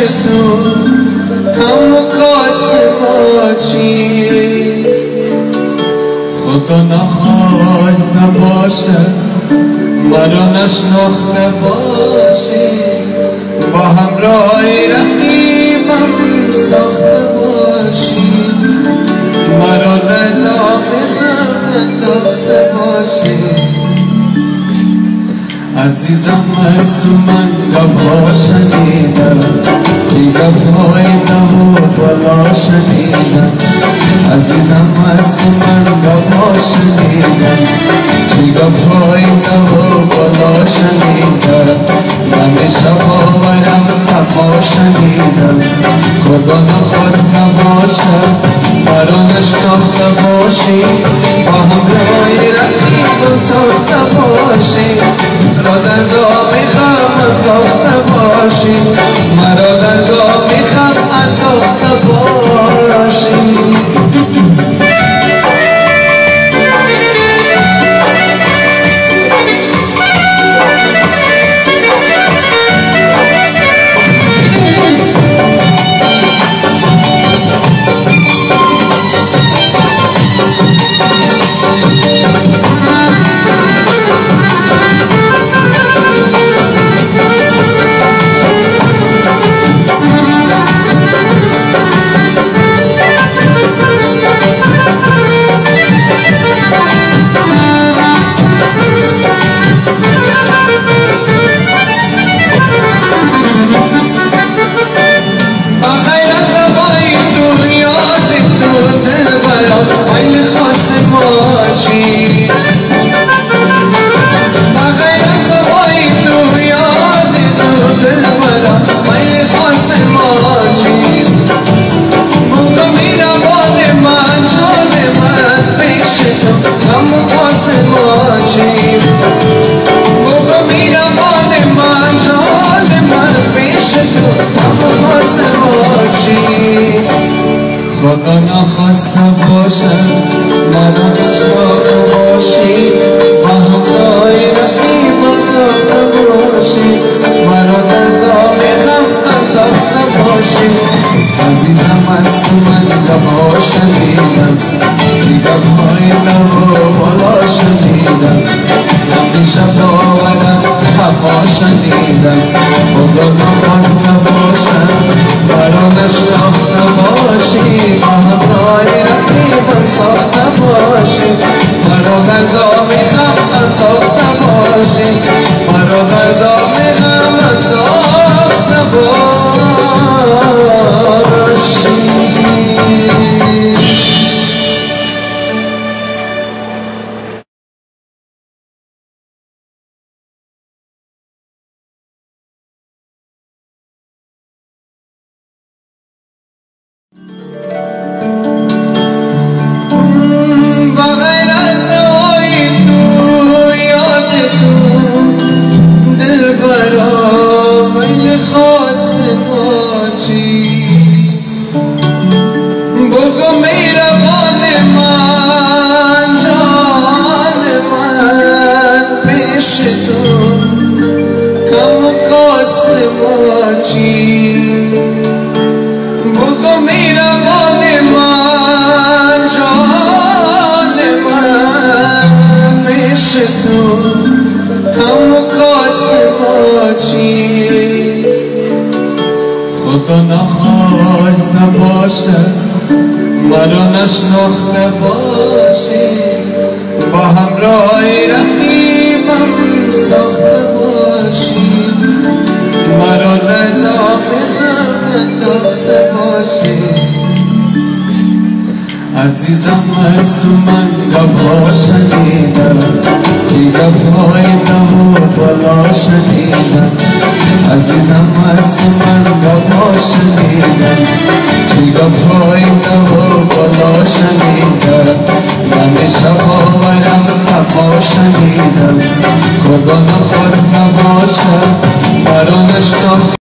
تو کم و کاسه ما چیست؟ خدا نخواست نباشه مرا نشناخته باشی، با همراهی رقیبم ساخته باشی، مرا در داغ غم انداخته باشی. عزیزم از تو من گواه شنیدم، چی گفای نمو بالا شنیدم. عزیزم از تو من گواه شنیدم، چی گفای نمو بالا شنیدم. من شباورم تپا شنیدم، خدا نخواست نباشه مرا نشناخته باشی، با همراهی رقیبم ساخته باشی، مرا در داغ غم انداخته باشی، مرا در داغ غم انداخته باشی. خدا نخواست نباشه مرا نشناخته باشی، با همراهی رقیبم ساخته باشی، مرا در داغ غم انداخته باشی. عزیزم از تو من گواه شنیدم، چی گوهای نبو بالا شنیدم. همیشه باورم تپا شنیدم، خدا نخواست نباشه مرا نشناخته باشی، با همراهی رقیبم ساخته باشی، مرا در داغ غم انداخته باشی، مرا در داغ غم انداخته باشی. خدا نخواست نباشه مرا نشناخته باشی، با همراهی رقیبم ساخته باشی، مرا در داغ غم انداخته باشی. عزیزم از تو من گواه شنیدم، چی گوهای نمو بالا شنیدم. عزیزم از تو من گواه شنیدم، چی گوهای نمو بالا شنیدم. من شباورم تپا شنیدم، خدا نخواست نباشه مرا نشناخته